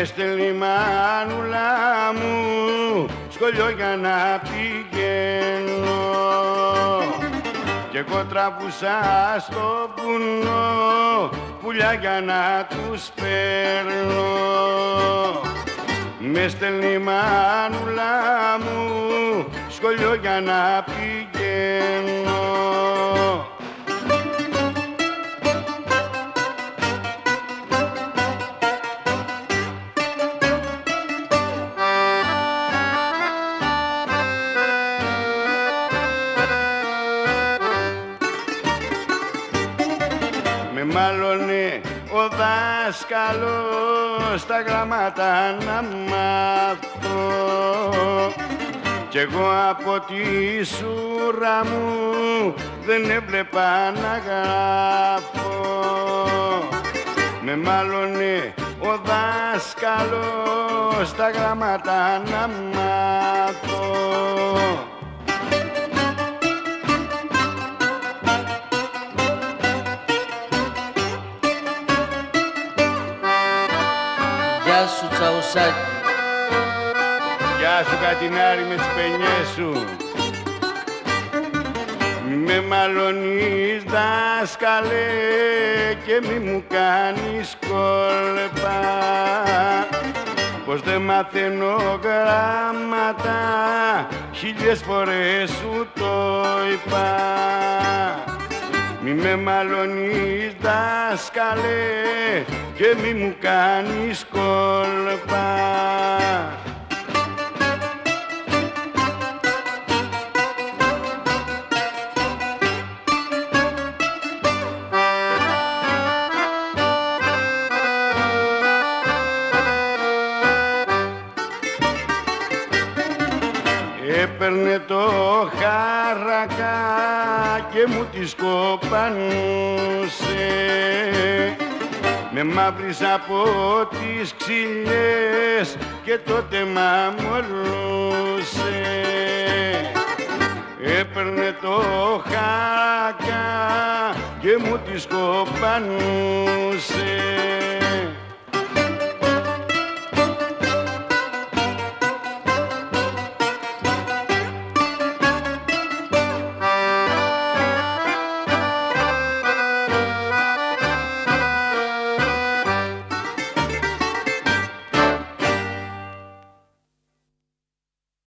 με στέλνει μανούλα μου σχολείο για να πηγαίνω κι εγώ τραβούσα στο βουνό πουλιά για να τους παίρνω. Με στέλνει μανούλα μου σχολείο για να πηγαίνω. Με μάλωνε ο δάσκαλος τα γράμματα να μάθω κι εγώ από τη σούρα μου δεν έβλεπα να γράφω. Με μάλωνε ο δάσκαλος τα γράμματα να μάθω. Γεια σου Τσαουσάκη. Γεια σου Κατινάρη με τις παινιές σου. Μη με μαλώνεις δάσκαλε και μη μου κάνεις κόλπα πως δεν μαθαίνω γράμματα, χίλιες φορές σου το είπα. Μη με μαλώνεις δάσκαλε και μη μου κάνεις κόλπα. Έπαιρνε το χάρακα και μου τη σκοπανούσε με μαύρης από τις ξυλιές και τότε μαμολούσε. Έπαιρνε το χάρακα και μου τη σκοπανούσε